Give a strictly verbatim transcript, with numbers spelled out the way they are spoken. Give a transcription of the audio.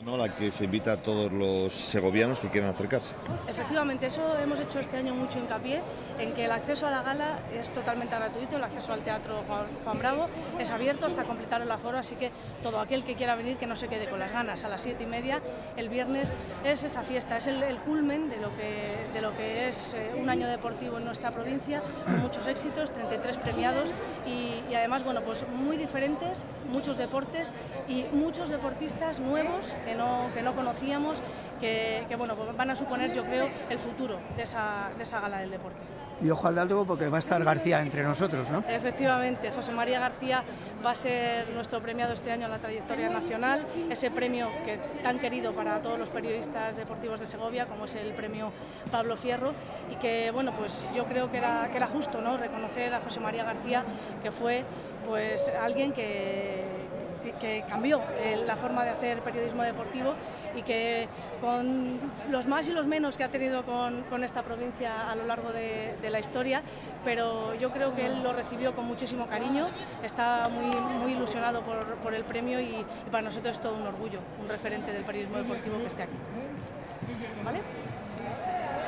¿No? La que se invita a todos los segovianos que quieran acercarse. Efectivamente, eso hemos hecho este año mucho hincapié, en que el acceso a la gala es totalmente gratuito, el acceso al Teatro Juan, Juan Bravo es abierto hasta completar el aforo, así que todo aquel que quiera venir que no se quede con las ganas. A las siete y media el viernes es esa fiesta, es el, el culmen de lo que, de lo que es eh, un año deportivo en nuestra provincia, con muchos éxitos, treinta y tres premiados y, y además bueno, pues muy diferentes, muchos deportes y muchos deportistas nuevos que no, que no conocíamos, que, que bueno, pues van a suponer, yo creo, el futuro de esa, de esa gala del deporte. Y ojo al dato porque va a estar García entre nosotros, ¿no? Efectivamente, José María García va a ser nuestro premiado este año en la trayectoria nacional, ese premio que tan querido para todos los periodistas deportivos de Segovia, como es el premio Pablo Fierro, y que bueno, pues yo creo que era, que era justo, ¿no?, reconocer a José María García, que fue pues alguien que, que cambió la forma de hacer periodismo deportivo y que con los más y los menos que ha tenido con, con esta provincia a lo largo de, de la historia, pero yo creo que él lo recibió con muchísimo cariño, está muy, muy ilusionado por, por el premio y, y para nosotros es todo un orgullo, un referente del periodismo deportivo que esté aquí. ¿Vale?